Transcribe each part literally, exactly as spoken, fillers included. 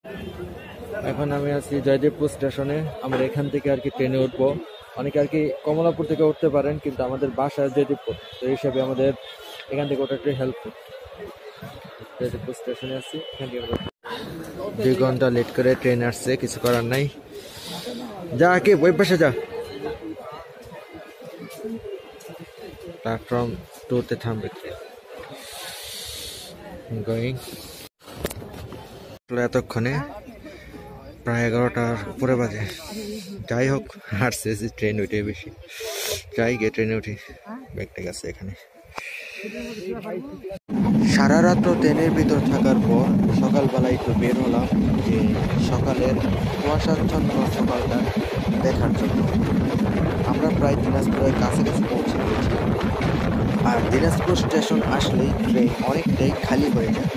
এখন আমি আছি জয়দেবপুর স্টেশনে। আমরা এখান থেকে আর কি ট্রেনে উঠবো। অনেকে আর কি কমলাপুর থেকে উঠতে পারেন, কিন্তু আমাদের বাসা জয়দেবপুর, তো এই হিসাবে আমাদের এখান থেকে ওটা একটু হেল্পফুল। জয়দেবপুর স্টেশনে আছি, এখান থেকে দুই ঘন্টা লেট করে ট্রেন আসছে, কিছু করার নাই। যা কে ওই পাশে যা, প্ল্যাটফর্ম টুতে থামবে গোয়িং। এতক্ষণে প্রায় এগারোটার উপরে বাজে। যাই হোক, হাঁটছে ট্রেন উঠে বেশি। যাই গিয়ে ট্রেনে উঠি, ব্যাগটা গেছে এখানে। সারা রাত ট্রেনের ভিতর থাকার পর সকালবেলা একটু বের হলাম যে সকালের কুয়াশাচ্ছন্ন সকালটা দেখার জন্য। আমরা প্রায় দিনাজপুরের কাছাকাছি পৌঁছে গিয়েছি, আর দিনাজপুর স্টেশন আসলেই ট্রেন অনেকটাই খালি হয়ে যায়।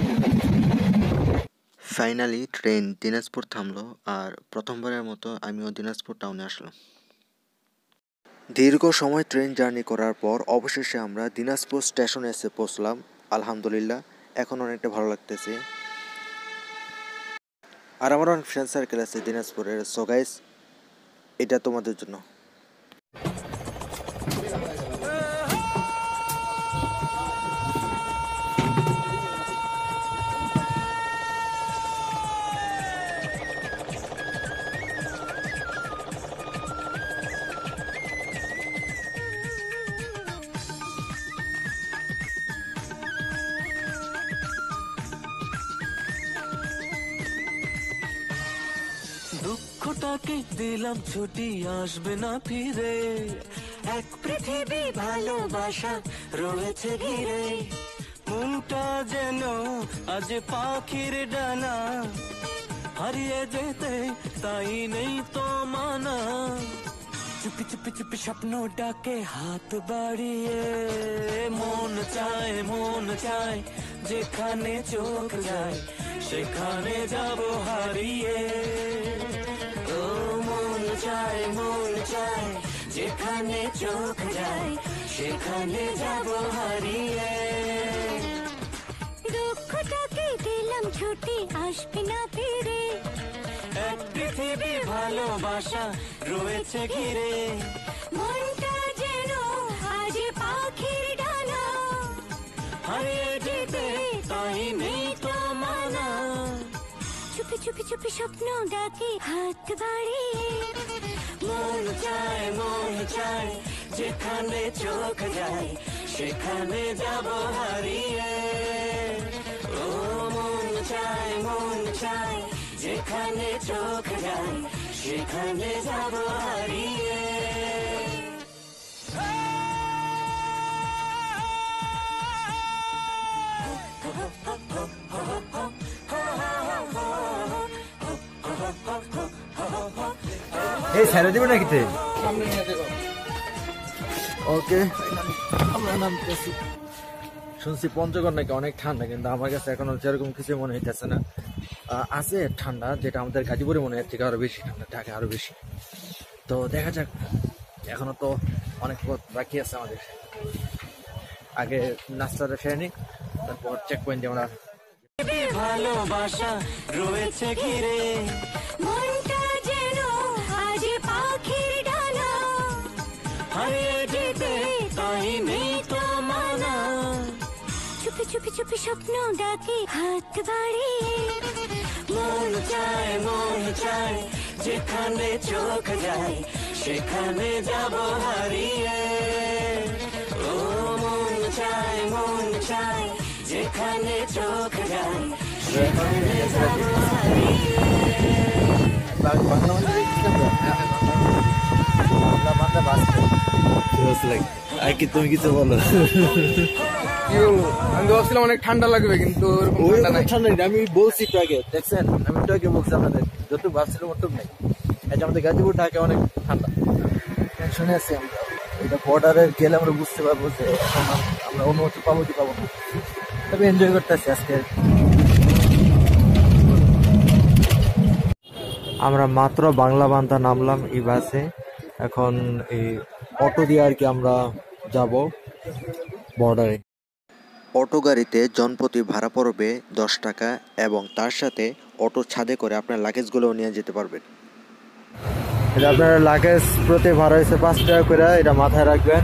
ফাইনালি ট্রেন দিনাজপুর থামলো, আর প্রথমবারের মতো আমিও দিনাজপুর টাউনে আসলাম। দীর্ঘ সময় ট্রেন জার্নি করার পর অবশেষে আমরা দিনাজপুর স্টেশনে এসে পৌঁছলাম। আলহামদুলিল্লাহ, এখন অনেকটা ভালো লাগতেছে। আর আমার অনেক ফ্রেন্ড সার্কেল আছে দিনাজপুরের। সো গাইস, এটা তোমাদের জন্য। দুঃখটাকে দিলাম ছুটি, আসবে না ফিরে। এক পৃথিবী ভালোবাসা রয়েছে ঘিরে। মনটা যেন আজ পাখির ডানা, হারিয়ে যেতে তাই নেই তো মানা। চুপি চুপি চুপি স্বপ্ন ডাকে হাত বাড়িয়ে। মন চায় মন চায়, যেখানে চোখ যায় সেখানে যাব হারিয়ে। ও মন চায় মন চায়, যেখানে চোখ যায় সেখানে যাব হারিয়ে। দুঃখটাকে দিলাম ছুটি, আসবে না ফিরে। এক পৃথিবী ভালোবাসা রয়েছে ঘিরে। মনটা যেন আজ পাখির ডানা, হারিয়ে যেতে তাই নেই তো মানা। চুপি চুপি চুপি স্বপ্ন ডাকে হাত বাড়িয়ে। মন চায় মন চায়, যেখানে চোখ যায় সেখানে যাব হারিয়ে। ও মন চায় মন চায়, যেখানে চোখ যায় সেখানে যাব হারিয়ে। এই ছেড়ে দিবে নাকি ট্রেন? ওকে, আমরা নামতেছি। শুনছি পঞ্চগড় নাকি অনেক ঠান্ডা, কিন্তু আমার কাছে এখনো যেরকম কিছু মনে হইতেছে না। আছে ঠান্ডা, যেটা আমাদের গাজীপুরে মনে হচ্ছে আরো বেশি ঠান্ডা, ঢাকা আরো বেশি। তো দেখা যাক, এখনো তো অনেক পথ বাকি আছে আমাদের। আগে নাস্তাটা সেরে নিই, তারপর চেক পয়েন্টে আমরা। ভালোবাসা রয়েছে ঘিরে। মনটা যেন আজ পাখির ডানা, হারিয়ে যেতে তাই নেই তো মানা। চুপি চুপি চুপি স্বপ্ন ডাকে হাত বাড়িয়ে। মন চায় মন চায়, যেখানে চোখ যায় সেখানে যাব হারিয়ে। ও মন চায় মন চায়, যেখানে চোখ যায় সেখানে যাব হারিয়ে। তুমি কিছু বলো। আমি ভাবছিলাম অনেক ঠান্ডা লাগবে, কিন্তু ঠান্ডা নেই। আমি বলছি একটু আগে, দেখছেন আমি একটু আগে বলছি আপনাদের, যত ভাবছিলাম ওটুক নেই। আমাদের গাজীপুর ঢাকা অনেক ঠান্ডা। টেনশনে আছি আমরা। এটা বর্ডারে গেলে আমরা বুঝতে পারবো যে আমরা অনুমতি পাবো কি পাবো না। তবে এনজয় করতেছি আজকে। আমরা মাত্র বাংলা বান্ধা নামলাম এই বাসে। এখন এই অটো দিয়ে আর কি আমরা যাব বর্ডারে। অটো গাড়িতে জনপ্রতি ভাড়া পড়বে দশ টাকা এবং তার সাথে অটো ছাদে করে আপনার লাগেজগুলোও নিয়ে যেতে পারবেন। এটা আপনার লাগেজ প্রতি ভাড়া হয়েছে পাঁচ টাকা করে, এটা মাথায় রাখবেন।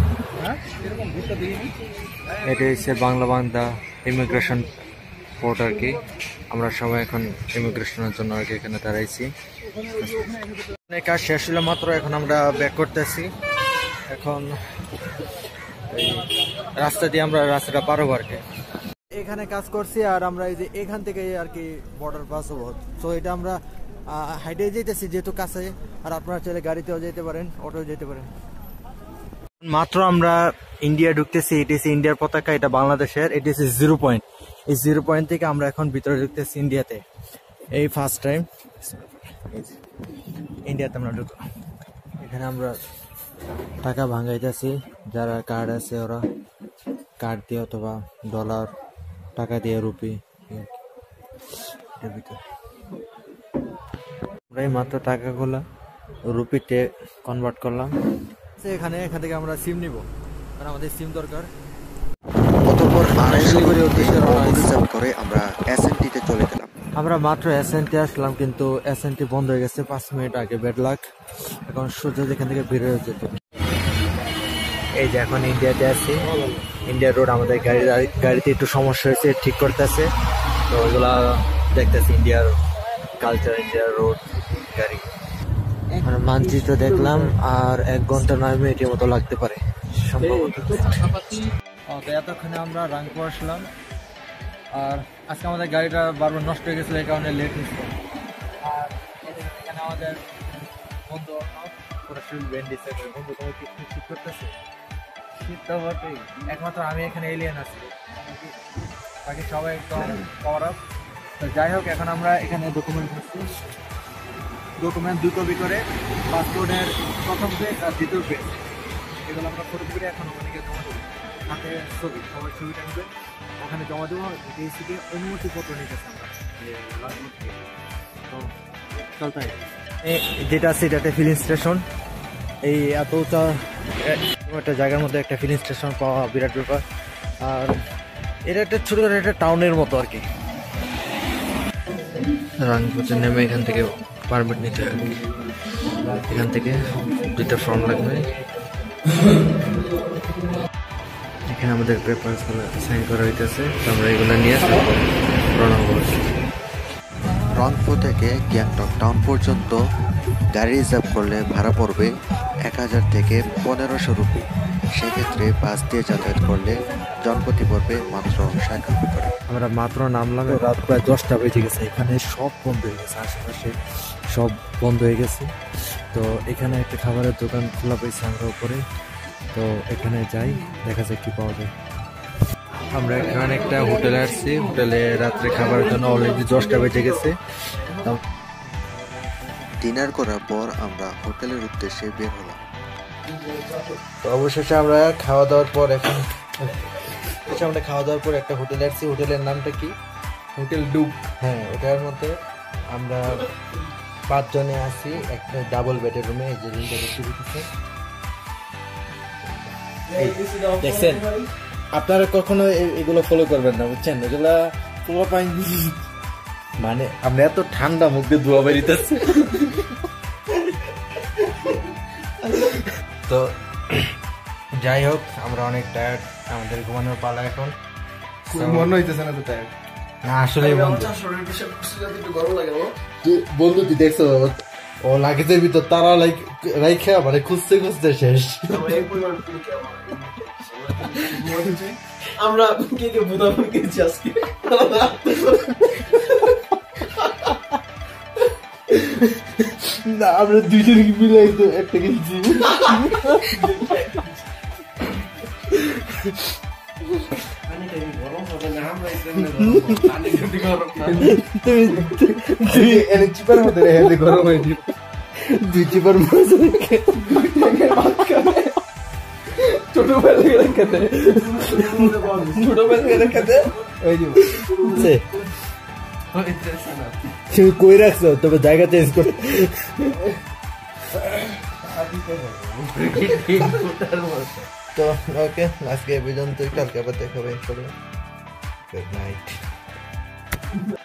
এটা হচ্ছে বাংলা বান্দা ইমিগ্রেশন পোর্ট আর কি। আমরা সবাই এখন ইমিগ্রেশনের জন্য আর কি এখানে দাঁড়াইছি। কাজ শেষ হলো মাত্র, এখন আমরা ব্যাক করতেছি। এখন এই রাস্তা দিয়ে আমরা রাস্তাটা পার হবো আর কি। এখানে কাজ করছি আর আমরা এই যে এখান থেকে আর কি বর্ডার পাস হবো। তো এটা আমরা হাইটে যেতেছি যেহেতু কাছে, আর আপনারা চাইলে গাড়িতেও যেতে পারেন, অটো যেতে পারেন। মাত্র আমরা ইন্ডিয়া ঢুকতেছি, এটি হচ্ছে ইন্ডিয়ার পতাকা, এটা বাংলাদেশের, এটি হচ্ছে জিরো পয়েন্ট। এই জিরো পয়েন্ট থেকে আমরা এখন ভিতরে ঢুকতেছি ইন্ডিয়াতে, এই ফার্স্ট টাইম ইন্ডিয়াতে আমরা ঢুকবো। এখানে আমরা টাকা ভাঙাইতেছি, যারা কার্ড আছে ওরা কার্ড দিয়ে অথবা ডলার টাকা দিয়ে রুপি আমরা এই মাত্র টাকাগুলো রুপিতে কনভার্ট করলাম। এখানে এখান থেকে আমরা সিম নিব, কারণ আমাদের সিম দরকার। অতঃপর আড়াইশো করে রিজার্ভ করে আমরা এসএনটিতে চলে গেলাম। আমরা মাত্র এসএনটি আসলাম, কিন্তু এসএনটি বন্ধ হয়ে গেছে পাঁচ মিনিট আগে, ব্যাড লাক। এখন সূর্য যেখান থেকে বের হয়ে যেত। এই যে এখন ইন্ডিয়াতে আছি, ইন্ডিয়া রোড, আমাদের গাড়ি গাড়িতে একটু সমস্যা হয়েছে, ঠিক করতেছে। তো ওইগুলা দেখতেছি, ইন্ডিয়ার কালচার, ইন্ডিয়ার রোড, গাড়ি। মানচিত্র দেখলাম, আর এক ঘন্টা নয় মিনিটের মতো লাগতে পারে সম্ভবত। এতক্ষণে আমরা রাংপুর আসলাম, আর আজকে আমাদের গাড়িটা বারবার নষ্ট হয়ে গেছিলো, এই কারণে লেট হয়েছিল। আর এখানে আমাদের বন্ধু বন্ধু তোমার ঠিক করতেছে, শীত তো বটেই, একমাত্র আমি এখানে এলিয়েন আছি, বাকি সবাই একদম পাওয়ার আপ। তো যাই হোক, এখন আমরা এখানে ডকুমেন্ট করছি, ডকুমেন্ট দুই কপি করে, পাসপোর্টের প্রথম পেজ আর দ্বিতীয় পেজ, এগুলো আমরা ফটো করে এখন ওখানে জমা দেবো। হাতে ছবি, সবাই ছবি টানবে, ওখানে জমা দেবো। ডিএসিকে অনুমতিপত্র নিতেছে আমরা। তো চলতে যেটা আছে এটা একটা ফিলিং স্টেশন, এই এত উঁচা একটা জায়গার মধ্যে একটা ফিলিং স্টেশন পাওয়া বিরাট ব্যাপার। আর এটা একটা ছোটখাটো একটা টাউনের মতো আর কি। রাংপুরে নেমে এখান থেকে পারমিট নিতে হবে, এখান থেকে দুইটা ফর্ম লাগবে। এখানে আমাদের পেপারসগুলো সাইন করা হইতেছে, আমরা এগুলো নিয়ে রওনা হবো। রংপুর থেকে গ্যাংটক টাউন পর্যন্ত গাড়ি রিজার্ভ করলে ভাড়া পড়বে এক হাজার থেকে পনেরোশো রুপি। সেক্ষেত্রে বাস দিয়ে যাতায়াত করলে জনপ্রতি পড়বে মাত্র ষাট রুপি করে। আমরা মাত্র নামলাম, রাত প্রায় দশটা বেজে গেছে, এখানে সব বন্ধ হয়ে গেছে, আশেপাশে সব বন্ধ হয়ে গেছে। তো এখানে একটা খাবারের দোকান খোলা পেয়েছে আমরা উপরে, তো এখানে যাই, দেখা যায় কি পাওয়া যায়। আমরা এখানে একটা হোটেলে আসছি, হোটেলে রাত্রে খাবারের জন্য অলরেডি দশটা বেজে গেছে। ডিনার করার পর আমরা হোটেলের উদ্দেশ্যে বের হলাম। তো অবশেষে আমরা খাওয়া দাওয়ার পর এখন আমরা খাওয়া দাওয়ার পর একটা হোটেলে আসছি, হোটেলের নামটা কি? হোটেল ডুব। হ্যাঁ, ওটার মধ্যে আমরা পাঁচজনে আছি একটা ডাবল বেডের রুমে। এই যে রুমটা দেখতে দিতেছে, দেখছেন? আপনারা কখনো এগুলো ফলো করবেন না, বুঝছেন? এগুলা পুরো পাই, মানে আমরা এত ঠান্ডা মুখ দিয়ে ধোয়া বেরিতেছে। তো যাই হোক, আমরা অনেক টায়ার্ড, আমাদের ঘুমানোর পালা এখন। মনে হইতেছে না তো টায়ার্ড? না আসলে বন্ধু, তুই দেখছো ও লাগেজের ভিতর তারা লাইক রাইখা মানে খুঁজতে খুঁজতে শেষ। আমরা কে কে ভোদাফোন কিনছি আজকে। না, আমরা দুইজন মিলে একটা কিনছি। চিপার মধ্যে রেখে গরম হয়ে দিব, দুই চিপার মধ্যে ছোটবেলা খেতে ছোটবেলা খেতে ওই দিব। তুমি কই রাখছো? তবে জায়গা চেঞ্জ করে। তো ওকে, আজকে এই পর্যন্ত, কালকে আবার দেখাবে। Good night.